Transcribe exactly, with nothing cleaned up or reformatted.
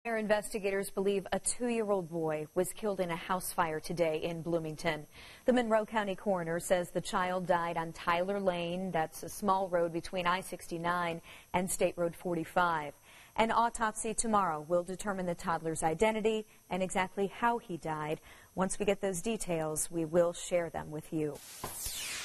Our investigators believe a two-year-old boy was killed in a house fire today in Bloomington. The Monroe County coroner says the child died on Tyler Lane. That's a small road between I sixty-nine and State Road forty-five. An autopsy tomorrow will determine the toddler's identity and exactly how he died. Once we get those details, we will share them with you.